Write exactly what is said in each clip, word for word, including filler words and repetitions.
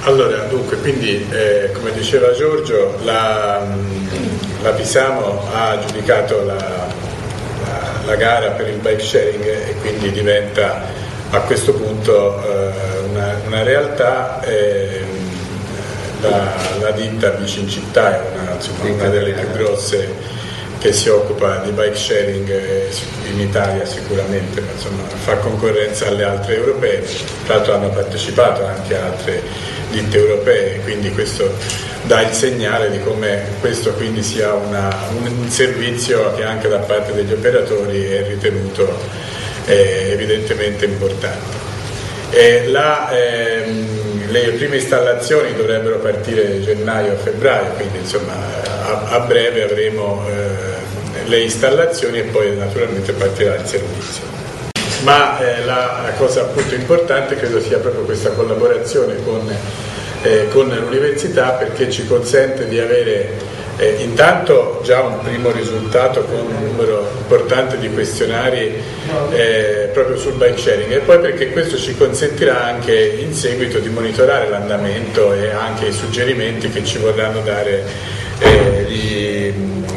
Allora, dunque, quindi eh, come diceva Giorgio, la, la Pisamo ha giudicato la, la, la gara per il bike sharing e quindi diventa a questo punto eh, una, una realtà. Eh, la, la ditta Bicincittà è una, insomma, una delle più grosse che si occupa di bike sharing in Italia sicuramente, ma insomma fa concorrenza alle altre europee. Tra l'altro hanno partecipato anche altre ditte europee, quindi questo dà il segnale di come questo quindi sia una, un servizio che anche da parte degli operatori è ritenuto eh, evidentemente importante. E la, ehm, le prime installazioni dovrebbero partire gennaio-febbraio, quindi insomma a, a breve avremo eh, le installazioni e poi naturalmente partirà il servizio. Ma eh, la, la cosa appunto importante credo sia proprio questa collaborazione con, eh, con l'università, perché ci consente di avere eh, intanto già un primo risultato con un numero importante di questionari eh, proprio sul bike sharing, e poi perché questo ci consentirà anche in seguito di monitorare l'andamento e anche i suggerimenti che ci vorranno dare eh, gli,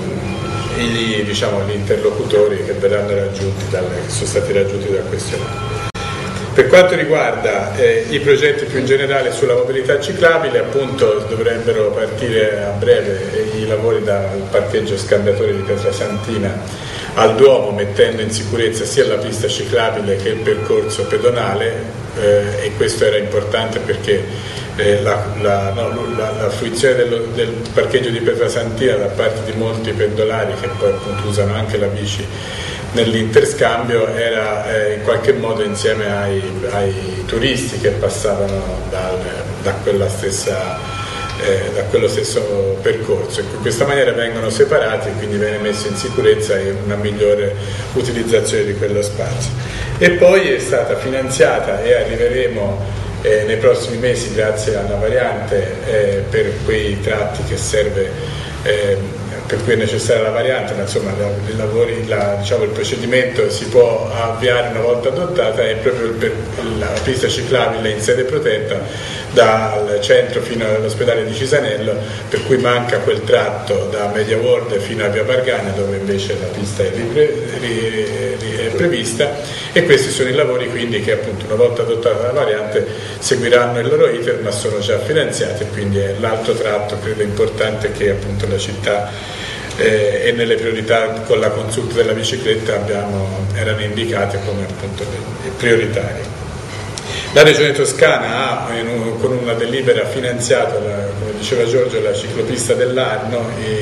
gli, diciamo, gli interlocutori che verranno raggiunti dal, che sono stati raggiunti dal questionario. Per quanto riguarda eh, i progetti più in generale sulla mobilità ciclabile, appunto dovrebbero partire a breve i lavori dal parcheggio scambiatorio di Pietrasantina al Duomo, mettendo in sicurezza sia la pista ciclabile che il percorso pedonale, eh, e questo era importante perché eh, la, la, no, la, la fruizione dello, del parcheggio di Pietrasantina da parte di molti pendolari che poi appunto usano anche la bici nell'interscambio era eh, in qualche modo insieme ai, ai turisti che passavano dal, da, quella stessa, eh, da quello stesso percorso. In questa maniera vengono separati e quindi viene messo in sicurezza e una migliore utilizzazione di quello spazio. E poi è stata finanziata e arriveremo eh, nei prossimi mesi, grazie alla variante, eh, per quei tratti che serve eh, per cui è necessaria la variante, ma insomma i lavori, la, diciamo, il procedimento si può avviare una volta adottata, è proprio il, per, la pista ciclabile in sede protetta dal centro fino all'ospedale di Cisanello, per cui manca quel tratto da Media World fino a Via Bargana dove invece la pista è, ripre, ri, ri, è prevista, e questi sono i lavori quindi che appunto una volta adottata la variante seguiranno il loro iter, ma sono già finanziati, quindi è l'altro tratto credo importante che appunto la città Eh, e nelle priorità con la consulta della bicicletta abbiamo, erano indicate come appunto prioritarie. La Regione Toscana ha in, con una delibera finanziato, la, come diceva Giorgio, la ciclopista dell'Arno e,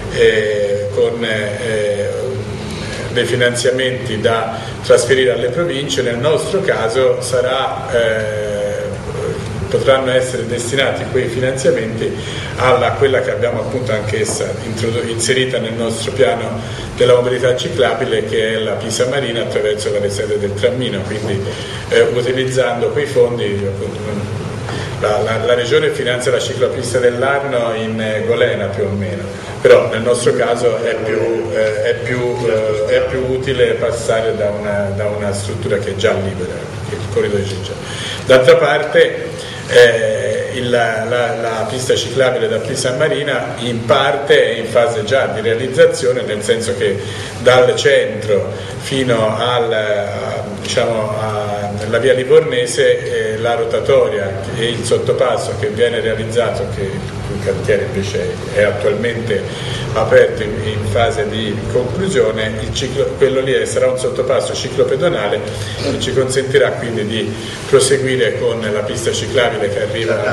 e con eh, dei finanziamenti da trasferire alle province. Nel nostro caso sarà eh, potranno essere destinati quei finanziamenti alla quella che abbiamo appunto anch'essa inserita nel nostro piano della mobilità ciclabile, che è la Pisa Marina attraverso la sede del Trammino, quindi eh, utilizzando quei fondi appunto, la, la, la Regione finanzia la ciclopista dell'Arno in eh, Golena più o meno, però nel nostro caso è più, eh, è più, eh, è più utile passare da una, da una struttura che è già libera, che il corridoio c'è già. D'altra parte Eh, il, la, la pista ciclabile da Pisa Marina in parte è in fase già di realizzazione, nel senso che dal centro fino al, a, diciamo, alla via Livornese eh, la rotatoria e il sottopasso che viene realizzato, che il cantiere invece è attualmente aperto in, in fase di conclusione, il ciclo, quello lì sarà un sottopasso ciclopedonale che ci consentirà quindi di proseguire con la pista ciclabile che arriva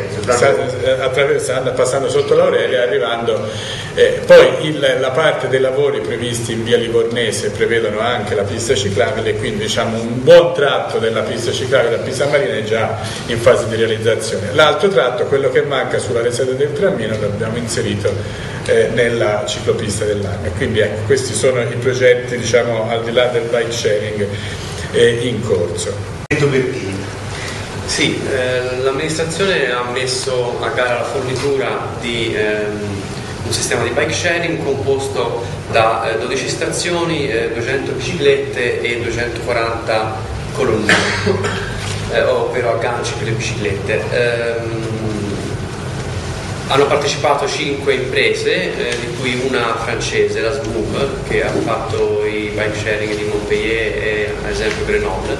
attraversando, passando sotto l'Aurelia, arrivando eh, poi il, la parte dei lavori previsti in via Livornese prevedono anche la pista ciclabile, quindi diciamo un buon tratto della pista ciclabile da Pisa Marina è già in fase di realizzazione. L'altro tratto, quello che manca sulla resede del Trammino, l'abbiamo inserito eh, nella ciclopista dell'Arno. Quindi ecco, questi sono i progetti, diciamo, al di là del bike sharing eh, in corso. Sì, eh, l'amministrazione ha messo a gara la fornitura di ehm, un sistema di bike sharing composto da eh, dodici stazioni, eh, duecento biciclette e duecentoquaranta colonnine. eh, ovvero agganci per le biciclette. Ehm, hanno partecipato cinque imprese, eh, di cui una francese, la Smooth, che ha fatto i bike sharing di Montpellier e ad esempio Grenoble.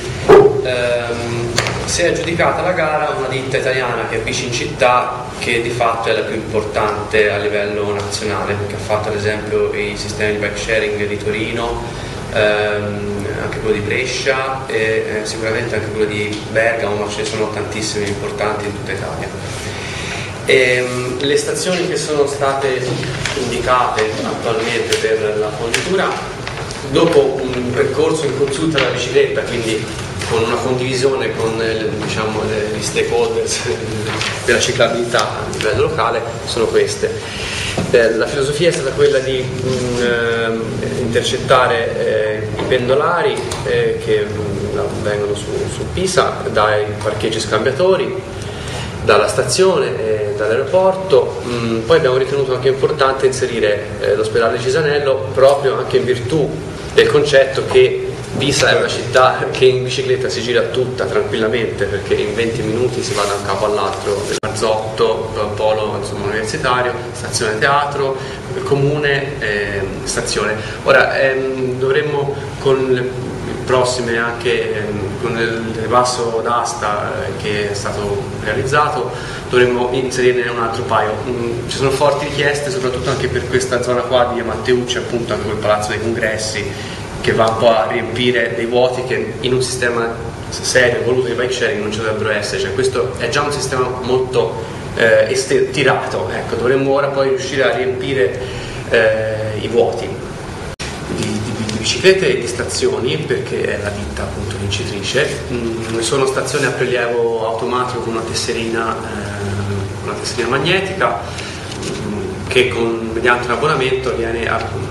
Ehm, si è aggiudicata la gara una ditta italiana che è Bici in Città, che di fatto è la più importante a livello nazionale, che ha fatto ad esempio i sistemi di bike sharing di Torino, ehm, anche quello di Brescia e eh, sicuramente anche quello di Bergamo, ma ce ne sono tantissimi importanti in tutta Italia. E, um, le stazioni che sono state indicate attualmente per la fornitura, dopo un percorso in consulta della bicicletta, quindi con una condivisione con diciamo, gli stakeholders della ciclabilità a livello locale, sono queste. Eh, la filosofia è stata quella di mh, eh, intercettare eh, i pendolari eh, che mh, vengono su, su Pisa dai parcheggi scambiatori, dalla stazione e dall'aeroporto. Mm, poi abbiamo ritenuto anche importante inserire eh, l'ospedale Cisanello, proprio anche in virtù del concetto che Pisa è una città che in bicicletta si gira tutta tranquillamente, perché in venti minuti si va da un capo all'altro, del Marzotto, polo insomma, universitario, stazione teatro, comune, eh, stazione. Ora ehm, dovremmo con le prossime anche ehm, con il ribasso d'asta eh, che è stato realizzato dovremmo inserirne un altro paio. Mm, ci sono forti richieste soprattutto anche per questa zona qua di Matteucci, appunto anche quel palazzo dei congressi, che va un po' a riempire dei vuoti che in un sistema serio evoluto di bike sharing non ci dovrebbero essere. Cioè, questo è già un sistema molto eh, ester- tirato, ecco, dovremmo ora poi riuscire a riempire eh, i vuoti di, di, di biciclette e di stazioni, perché è la ditta appunto vincitrice. Mm, sono stazioni a prelievo automatico con una tesserina, eh, una tesserina magnetica mm, che con, mediante un abbonamento viene a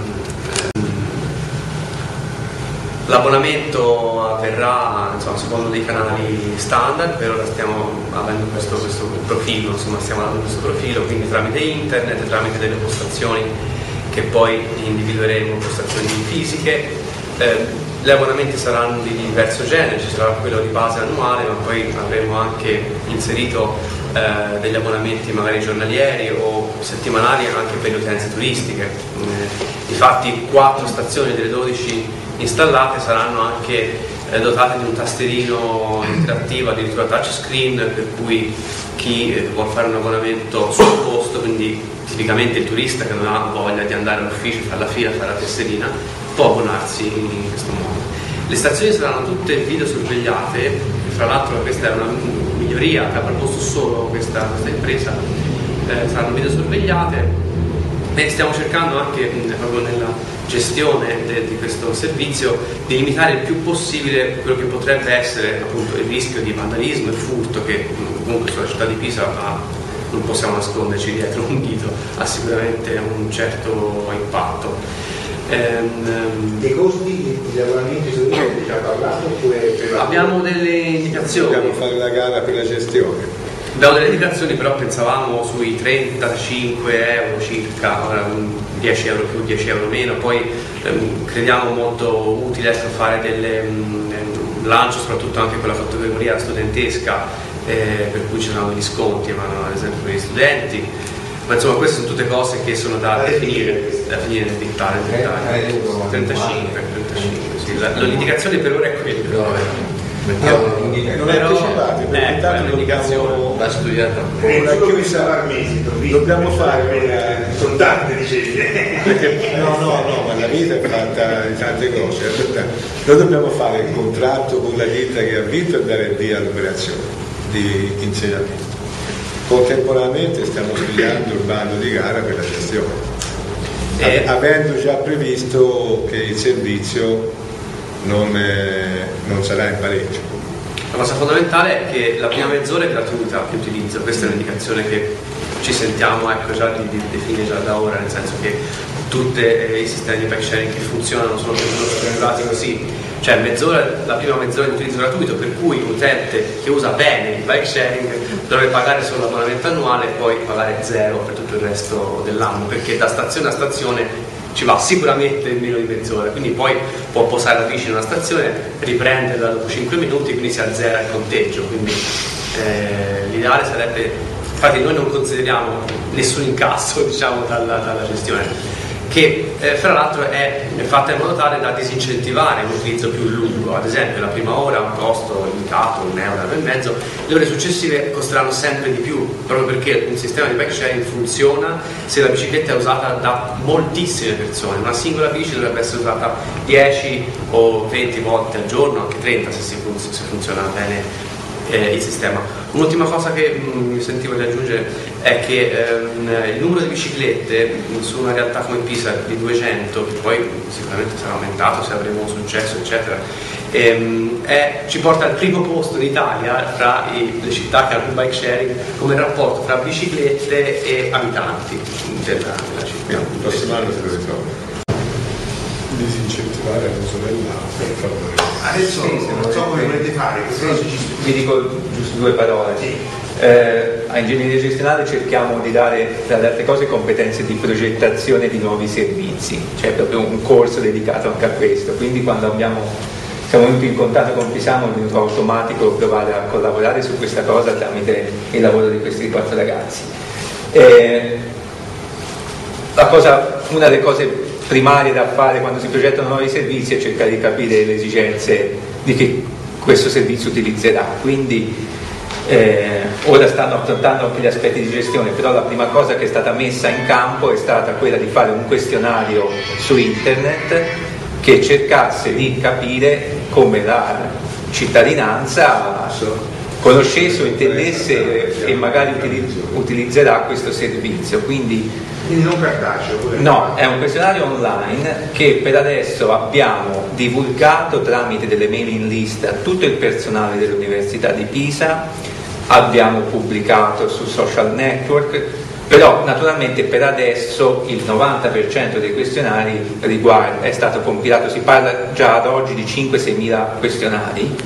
L'abbonamento avverrà insomma, secondo dei canali standard. Per ora stiamo avendo questo, questo profilo, insomma stiamo avendo questo profilo, quindi tramite internet, tramite delle postazioni che poi individueremo, postazioni fisiche. Eh, gli abbonamenti saranno di diverso genere, ci sarà quello di base annuale, ma poi avremo anche inserito eh, degli abbonamenti magari giornalieri o settimanali anche per le utenze turistiche. Eh, difatti quattro stazioni delle dodici installate saranno anche eh, dotate di un tastierino interattivo, addirittura touchscreen, per cui chi eh, vuole fare un abbonamento sul posto, quindi tipicamente il turista che non ha voglia di andare all'ufficio, fare la fila, fare la tesserina, può abbonarsi in questo modo. Le stazioni saranno tutte videosorvegliate, fra l'altro questa è una miglioria che ha proposto solo questa, questa impresa, eh, saranno videosorvegliate. E stiamo cercando anche mh, proprio nella gestione de, di questo servizio di limitare il più possibile quello che potrebbe essere appunto il rischio di vandalismo e furto che mh, comunque sulla città di Pisa ha, non possiamo nasconderci dietro un dito, ha sicuramente un certo impatto. Ehm, Dei costi degli abbonamenti sono già parlato oppure abbiamo delle indicazioni. Dobbiamo fare la gara per la gestione. Abbiamo delle indicazioni, però pensavamo sui trentacinque euro circa, ora dieci euro più, dieci euro meno. Poi ehm, crediamo molto utile ecco, fare delle um, lancio soprattutto anche con la categoria studentesca, eh, per cui ci saranno degli sconti, ma ad esempio per gli studenti. Ma insomma queste sono tutte cose che sono da definire, da finire nel dettaglio. trentacinque, trentacinque, sì. La, l'indicazione per ora è quella. No, non è anticipato, perché eh, intanto dobbiamo va studiata una chiusa dobbiamo fare sono tante dicevi no no no ma la vita è fatta di tante cose. Noi dobbiamo fare il contratto con la ditta che ha vinto e dare via all'operazione di insegnamento. Contemporaneamente stiamo studiando il bando di gara per la gestione, eh. avendo già previsto che il servizio Non, eh, non sarà in pareggio. La cosa fondamentale è che la prima mezz'ora è gratuita di utilizzo, questa è un'indicazione che ci sentiamo ecco, già di, di definire già da ora, nel senso che tutti eh, i sistemi di bike sharing che funzionano sono strutturati così, cioè mezz'ora, la prima mezz'ora di utilizzo gratuito, per cui l'utente che usa bene il bike sharing dovrebbe pagare solo l'abbonamento annuale e poi pagare zero per tutto il resto dell'anno, perché da stazione a stazione ci va sicuramente in meno di mezz'ora, quindi poi può posare la bici in una stazione, riprenderla dopo cinque minuti, quindi si azzera il conteggio, quindi eh, l'ideale sarebbe, infatti noi non consideriamo nessun incasso diciamo dalla, dalla gestione, che eh, fra l'altro è fatta in modo tale da disincentivare l'utilizzo più lungo. Ad esempio la prima ora ha un costo indicato, un euro e mezzo, le ore successive costeranno sempre di più, proprio perché un sistema di bike sharing funziona se la bicicletta è usata da moltissime persone. Una singola bici dovrebbe essere usata dieci o venti volte al giorno, anche trenta se, si fun- se funziona bene eh, il sistema. Un'ultima cosa che mh, mi sentivo di aggiungere è che ehm, il numero di biciclette su una realtà come Pisa di duecento, che poi sicuramente sarà aumentato se avremo un successo eccetera, ehm, è, ci porta al primo posto in Italia tra i, le città che hanno il bike sharing come rapporto tra biciclette e abitanti della, della città. Il prossimo anno se lo ritrovo. Disincentivare l'uso dell'auto per favorire. Adesso sì, non so come volete fare, sì, però ci vi dico giusto due parole. Sì. Eh, a ingegneria gestionale cerchiamo di dare, tra le altre cose, competenze di progettazione di nuovi servizi, c'è proprio un corso dedicato anche a questo, quindi quando abbiamo, siamo venuti in contatto con Pisamo è venuto automatico provare a collaborare su questa cosa tramite il lavoro di questi quattro ragazzi. Eh, la cosa, una delle cose primarie da fare quando si progettano nuovi servizi è cercare di capire le esigenze di chi questo servizio utilizzerà, quindi eh, ora stanno affrontando anche gli aspetti di gestione, però la prima cosa che è stata messa in campo è stata quella di fare un questionario su internet che cercasse di capire come la cittadinanza conoscesse o intendesse e magari utilizzerà questo servizio. Quindi Quindi non cartaceo? no, è un questionario online che per adesso abbiamo divulgato tramite delle mailing list a tutto il personale dell'Università di Pisa, abbiamo pubblicato su social network, però naturalmente per adesso il novanta per cento dei questionari riguarda, è stato compilato, si parla già ad oggi di cinque sei mila questionari.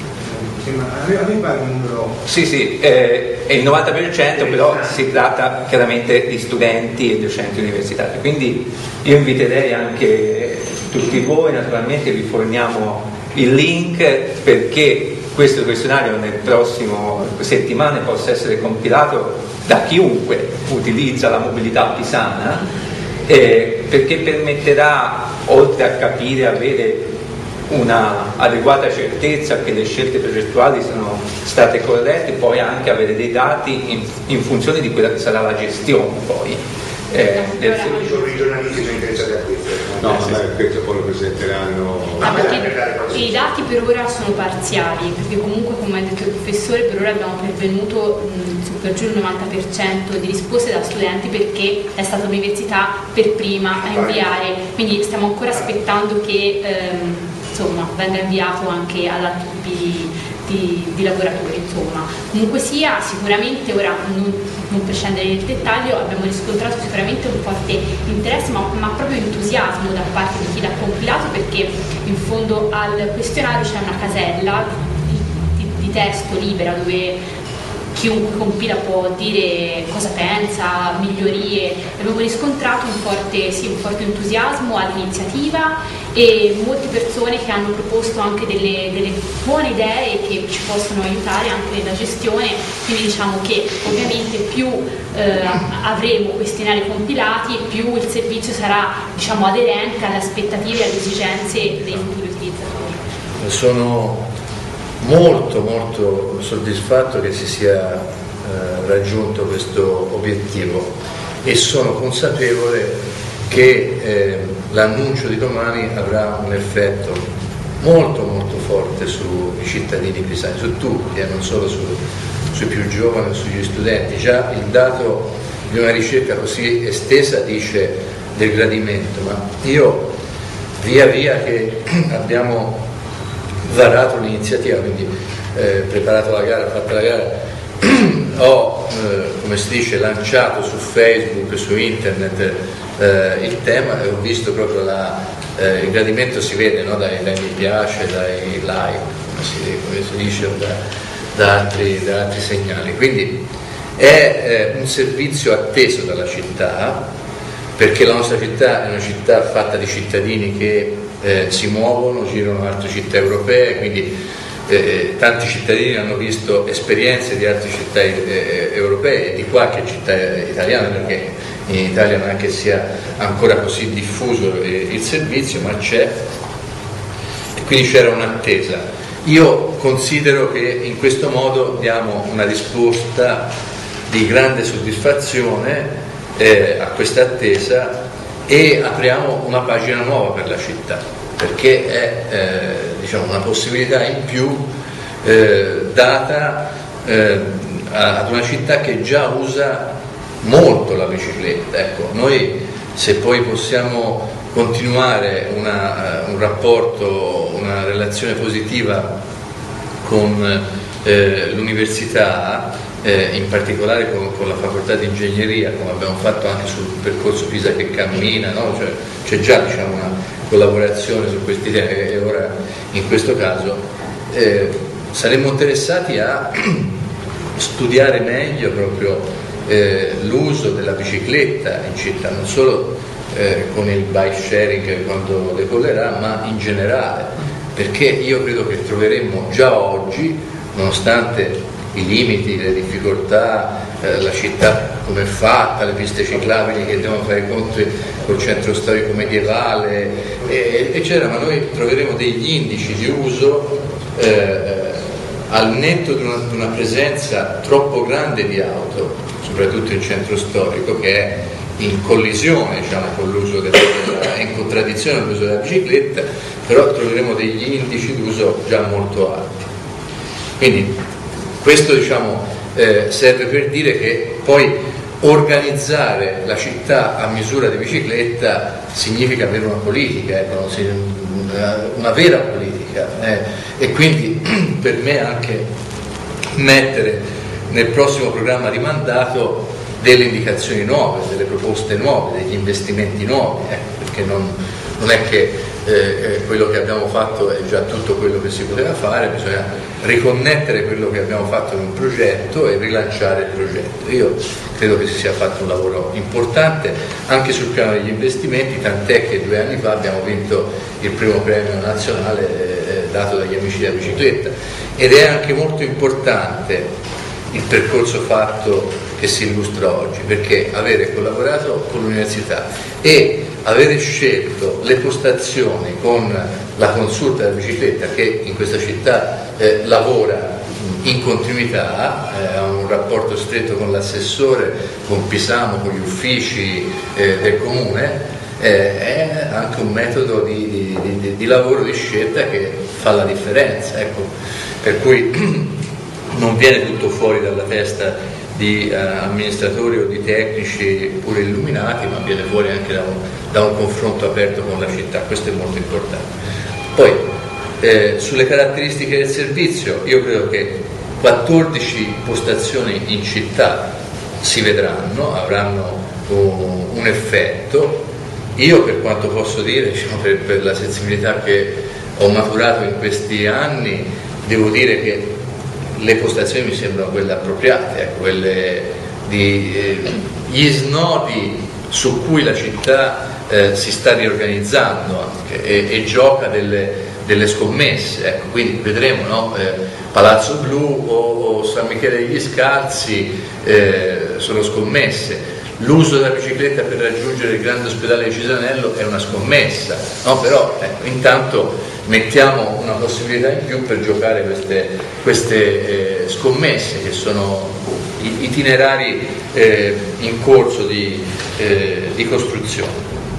A me pare un numero. Sì, sì, eh, è il novanta per cento, però si tratta chiaramente di studenti e docenti universitari, quindi io inviterei anche tutti voi, naturalmente vi forniamo il link perché questo questionario nel prossimo settimane possa essere compilato da chiunque utilizza la mobilità pisana, eh, perché permetterà, oltre a capire, avere una adeguata certezza che le scelte progettuali sono state corrette, poi anche avere dei dati in, in funzione di quella che sarà la gestione poi eh, del servizio. Sono i giornalisti sono interessati a questo. No, ma questo poi lo presenteranno. Ah, perché i dati per ora sono parziali, perché comunque come ha detto il professore per ora abbiamo pervenuto mh, su per giù il novanta per cento di risposte da studenti perché è stata l'università per prima a inviare, quindi stiamo ancora aspettando che ehm, insomma venga inviato anche ad altri tipi di, di, di lavoratori. Insomma, comunque sia, sicuramente ora non, non per scendere nel dettaglio abbiamo riscontrato sicuramente un forte interesse ma, ma proprio entusiasmo da parte di chi l'ha compilato, perché in fondo al questionario c'è una casella di, di, di testo libera dove chiunque compila può dire cosa pensa, migliorie. Abbiamo riscontrato un forte, sì, un forte entusiasmo all'iniziativa e molte persone che hanno proposto anche delle, delle buone idee che ci possono aiutare anche nella gestione, quindi diciamo che ovviamente più eh, avremo questionari compilati più il servizio sarà, diciamo, aderente alle aspettative e alle esigenze dei futuri utilizzatori. Sono molto molto soddisfatto che si sia eh, raggiunto questo obiettivo e sono consapevole che eh, l'annuncio di domani avrà un effetto molto molto forte sui cittadini pisani, su tutti, eh, non solo su, sui più giovani, sugli studenti. Già il dato di una ricerca così estesa dice del gradimento, ma io via via che abbiamo varato l'iniziativa, quindi eh, preparato la gara, fatta la gara, ho, eh, come si dice, lanciato su Facebook, su internet eh, il tema e ho visto proprio la, eh, il gradimento si vede, no? dai, dai mi piace, dai like, come si, come si dice, da, da, altri, da altri segnali. Quindi è eh, un servizio atteso dalla città perché la nostra città è una città fatta di cittadini che eh, si muovono, girano in altre città europee, quindi eh, tanti cittadini hanno visto esperienze di altre città eh, europee e di qualche città italiana, perché in Italia non è che sia ancora così diffuso eh, il servizio, ma c'è, e quindi c'era un'attesa. Io considero che in questo modo diamo una risposta di grande soddisfazione eh, a questa attesa e apriamo una pagina nuova per la città, perché è eh, diciamo, una possibilità in più eh, data eh, ad una città che già usa molto la bicicletta. Ecco, noi se poi possiamo continuare una, un rapporto, una relazione positiva con eh, l'università, eh, in particolare con, con la facoltà di ingegneria, come abbiamo fatto anche sul percorso Pisa che cammina, no? Cioè, c'è già diciamo, una collaborazione su questi temi e ora in questo caso eh, saremmo interessati a studiare meglio proprio eh, l'uso della bicicletta in città, non solo eh, con il bike sharing quando decollerà, ma in generale, perché io credo che troveremmo già oggi, nonostante i limiti, le difficoltà, eh, la città come è fatta, le piste ciclabili che devono fare i conti col centro storico medievale, eh, eccetera, ma noi troveremo degli indici di uso eh, al netto di una, di una presenza troppo grande di auto, soprattutto in centro storico, che è in collisione diciamo, con l'uso della, è in contraddizione con l'uso della bicicletta, però troveremo degli indici d'uso già molto alti. Quindi questo diciamo, eh, serve per dire che poi organizzare la città a misura di bicicletta significa avere una politica, eh, una, una vera politica, eh, e quindi per me anche mettere nel prossimo programma di mandato delle indicazioni nuove, delle proposte nuove, degli investimenti nuovi, eh, perché non, non è che eh, quello che abbiamo fatto è già tutto quello che si poteva fare, bisogna riconnettere quello che abbiamo fatto in un progetto e rilanciare il progetto. Io credo che si sia fatto un lavoro importante anche sul piano degli investimenti, tant'è che due anni fa abbiamo vinto il primo premio nazionale eh, dato dagli Amici della Bicicletta, ed è anche molto importante il percorso fatto che si illustra oggi, perché avere collaborato con l'università e avere scelto le postazioni con la consulta della bicicletta, che in questa città eh, lavora in continuità, eh, ha un rapporto stretto con l'assessore, con Pisamo, con gli uffici eh, del comune, eh, è anche un metodo di, di, di, di lavoro, di scelta che fa la differenza, ecco. Per cui non viene tutto fuori dalla testa di eh, amministratori o di tecnici pure illuminati, ma viene fuori anche da un, da un confronto aperto con la città, questo è molto importante. Poi eh, sulle caratteristiche del servizio, io credo che quattordici postazioni in città si vedranno, avranno un, un effetto. Io, per quanto posso dire, diciamo, per, per la sensibilità che ho maturato in questi anni, devo dire che le postazioni mi sembrano quelle appropriate, eh, quelle di eh, gli snodi su cui la città eh, si sta riorganizzando anche e, e gioca delle, delle scommesse, ecco, quindi vedremo, no? eh, Palazzo Blu o, o San Michele degli Scalzi eh, sono scommesse. L'uso della bicicletta per raggiungere il grande ospedale di Cisanello è una scommessa, no? Però ecco, intanto mettiamo una possibilità in più per giocare queste, queste eh, scommesse, che sono itinerari eh, in corso di, eh, di costruzione.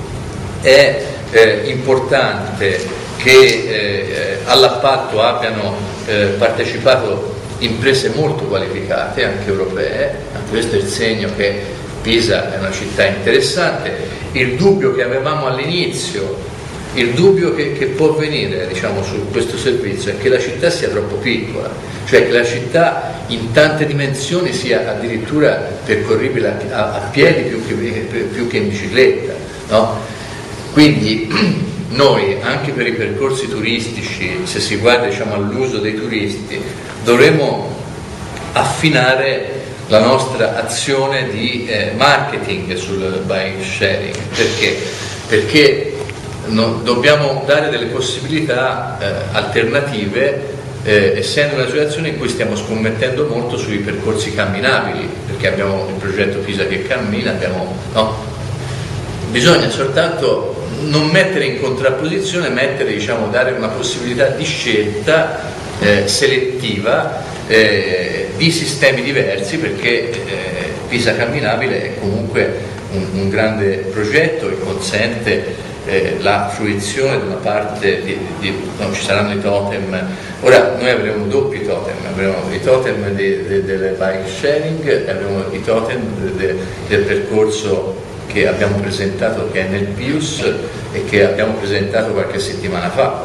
È eh, importante che eh, all'appalto abbiano eh, partecipato imprese molto qualificate, anche europee, anche questo è il segno che Pisa è una città interessante. Il dubbio che avevamo all'inizio, il dubbio che, che può venire diciamo, su questo servizio è che la città sia troppo piccola, cioè che la città in tante dimensioni sia addirittura percorribile a, a, a piedi più che, più che in bicicletta, no? Quindi noi anche per i percorsi turistici, se si guarda diciamo, all'uso dei turisti, dovremo affinare la nostra azione di eh, marketing sul bike sharing. Perché? Perché no, dobbiamo dare delle possibilità eh, alternative, eh, essendo una situazione in cui stiamo scommettendo molto sui percorsi camminabili, perché abbiamo il progetto Pisa che cammina, abbiamo, no? Bisogna soltanto non mettere in contrapposizione, mettere, diciamo, dare una possibilità di scelta eh, selettiva eh, di sistemi diversi, perché eh, Pisa camminabile è comunque un, un grande progetto che consente Eh, la fruizione di una parte di, di, no, ci saranno i totem. Ora noi avremo doppi totem, avremo i totem de, de, del bike sharing e avremo i totem de, de, del percorso che abbiamo presentato, che è nel Pius e che abbiamo presentato qualche settimana fa,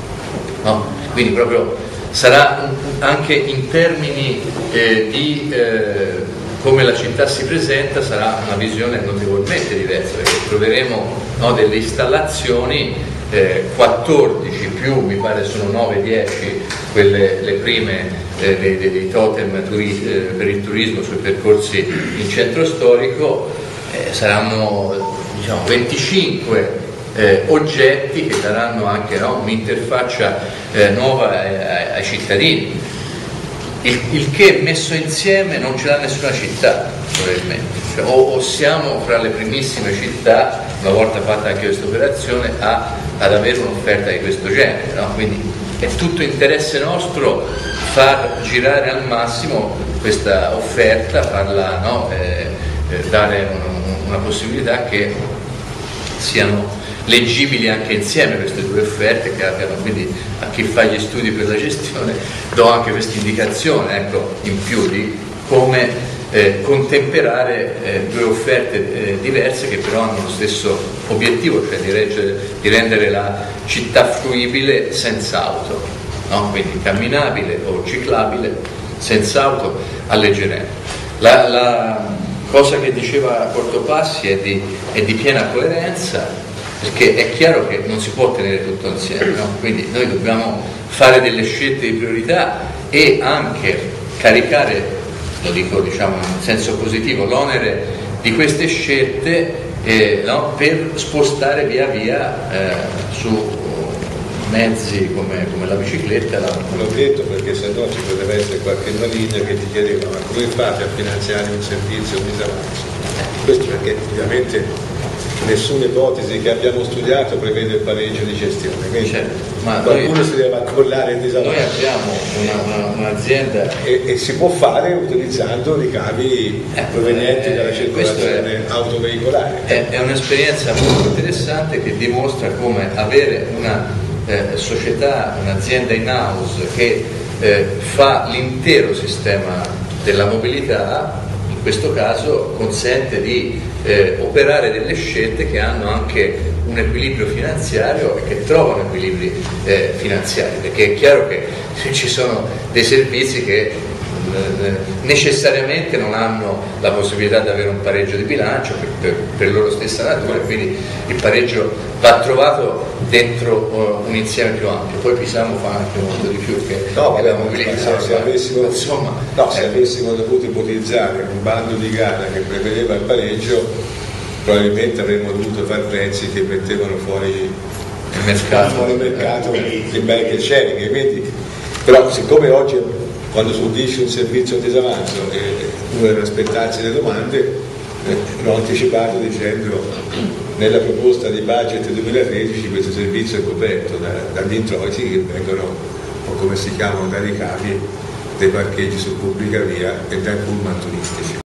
no? Quindi proprio sarà un, anche in termini eh, di eh, come la città si presenta, sarà una visione notevolmente diversa, perché troveremo, no, delle installazioni, eh, quattordici più, mi pare sono nove dieci quelle le prime eh, dei, dei totem turi, eh, per il turismo sui percorsi in centro storico, eh, saranno, diciamo, venticinque eh, oggetti che daranno anche, no, un'interfaccia eh, nuova ai, ai cittadini. Il, il che messo insieme non ce l'ha nessuna città, probabilmente. Cioè, o, o siamo fra le primissime città, una volta fatta anche questa operazione, a, ad avere un'offerta di questo genere, no? Quindi è tutto interesse nostro far girare al massimo questa offerta, farla, no, eh, eh, dare un, una possibilità che siano leggibili anche insieme queste due offerte, che abbiano, quindi a chi fa gli studi per la gestione do anche questa indicazione, ecco, in più di come eh, contemperare eh, due offerte eh, diverse che però hanno lo stesso obiettivo, cioè di, reggere, di rendere la città fruibile senza auto, no? Quindi camminabile o ciclabile senza auto, alleggerendo. La, la cosa che diceva Cortopassi è di, è di piena coerenza, perché è chiaro che non si può tenere tutto insieme, no? Quindi noi dobbiamo fare delle scelte di priorità e anche caricare, lo dico, diciamo, in senso positivo, l'onere di queste scelte eh, no? per spostare via via eh, su mezzi come, come la bicicletta. La... L'ho detto perché se no ci poteva essere qualche maligna che ti chiedeva: ma come fate a finanziare un servizio in disavanzo? Questo perché ovviamente nessuna ipotesi che abbiamo studiato prevede il pareggio di gestione, quindi certo, ma qualcuno noi, si deve accollare il disavanzo. Noi abbiamo una, una, un'azienda e, e si può fare utilizzando ricavi eh, provenienti eh, dalla circolazione è, autoveicolare. È, è un'esperienza molto interessante che dimostra come avere una eh, società, un'azienda in house che eh, fa l'intero sistema della mobilità, in questo caso consente di eh, operare delle scelte che hanno anche un equilibrio finanziario e che trovano equilibri eh, finanziari, perché è chiaro che ci sono dei servizi che eh, necessariamente non hanno la possibilità di avere un pareggio di bilancio per, per, per loro stessa natura, e quindi il pareggio va trovato dentro uh, un insieme più ampio. Poi Pisamo fa anche molto di più che no, vabbè, mobilità, se, se, avessimo, insomma, no, se eh. avessimo dovuto ipotizzare un bando di gara che prevedeva il pareggio, probabilmente avremmo dovuto fare prezzi che mettevano fuori il mercato, fuori il mercato eh. il bike sharing, quindi, però siccome oggi quando tu dici un servizio a disavanzo e uno deve aspettarsi le domande, eh, l'ho anticipato dicendo nella proposta di budget duemilatredici questo servizio è coperto da, dagli introiti che vengono, o come si chiamano, dai ricavi dei parcheggi su pubblica via e dai pullman turistici.